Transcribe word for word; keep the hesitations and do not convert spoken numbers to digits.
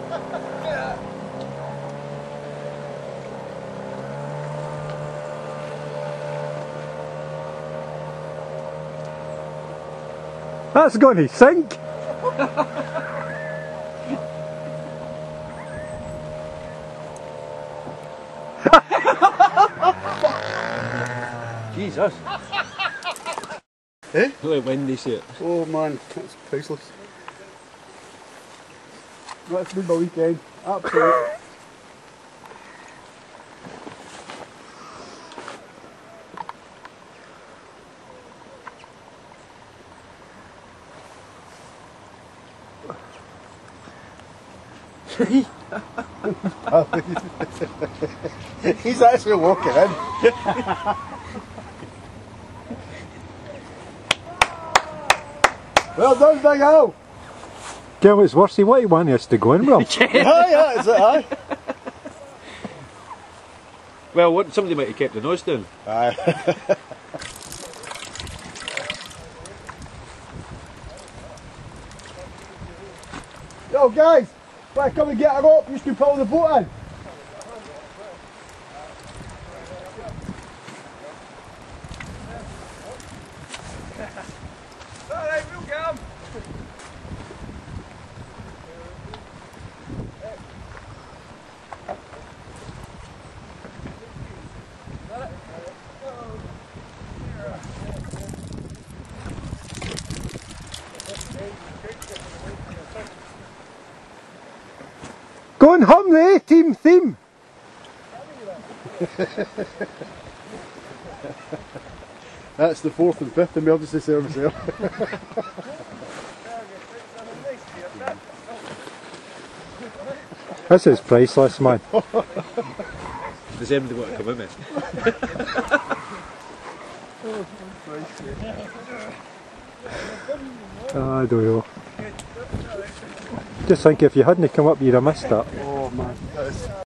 That's going to sink! Jesus! Eh? Look how windy see it. Oh man, that's priceless. That's been my weekend. Absolutely. He's actually walking in. Well done, Big Al. Tell me what's worse, what he wanted us to go in with him. Aye, yeah, is it, aye? Well, what, somebody might have kept the nose down. Aye. Yo guys, wanna come and get a rope, you can pull the boat in. Alright, we'll get him. Go and hum the A-Team theme! That's the fourth and fifth emergency service there. This is priceless, man. Does anybody want to come with me? I don't know. Just think if you hadn't come up, you'd have missed that. Oh man, that is